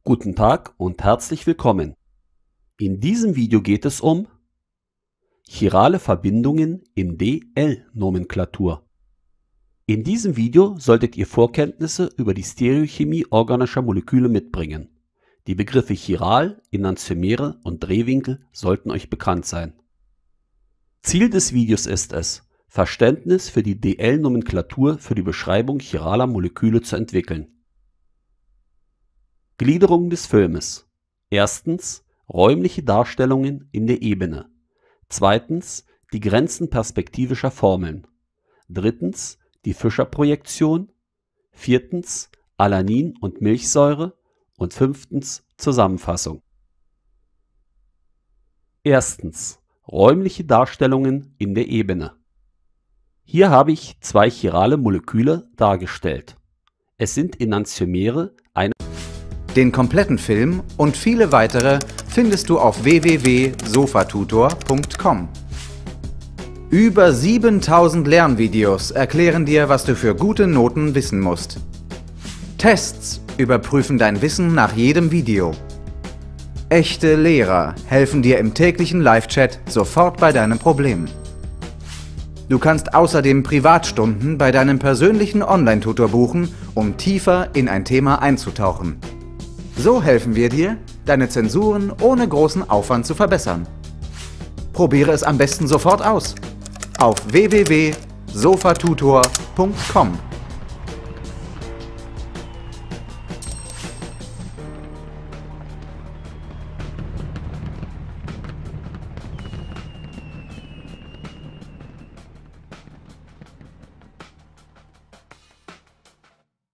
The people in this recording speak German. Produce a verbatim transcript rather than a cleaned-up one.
Guten Tag und herzlich willkommen. In diesem Video geht es um chirale Verbindungen in D L-Nomenklatur. In diesem Video solltet ihr Vorkenntnisse über die Stereochemie organischer Moleküle mitbringen. Die Begriffe chiral, Enantiomere und Drehwinkel sollten euch bekannt sein. Ziel des Videos ist es, Verständnis für die D L-Nomenklatur für die Beschreibung chiraler Moleküle zu entwickeln. Gliederung des Filmes. Erstens räumliche Darstellungen in der Ebene. Zweitens die Grenzen perspektivischer Formeln. Drittens die Fischer-Projektion. Viertens Alanin und Milchsäure. Und fünftens Zusammenfassung. Erstens räumliche Darstellungen in der Ebene. Hier habe ich zwei chirale Moleküle dargestellt. Es sind Enantiomere, eine Den kompletten Film und viele weitere findest du auf w w w punkt sofatutor punkt com. Über siebentausend Lernvideos erklären dir, was du für gute Noten wissen musst. Tests überprüfen dein Wissen nach jedem Video. Echte Lehrer helfen dir im täglichen Live-Chat sofort bei deinem Problem. Du kannst außerdem Privatstunden bei deinem persönlichen Online-Tutor buchen, um tiefer in ein Thema einzutauchen. So helfen wir dir, deine Zensuren ohne großen Aufwand zu verbessern. Probiere es am besten sofort aus. Auf w w w punkt sofatutor punkt com.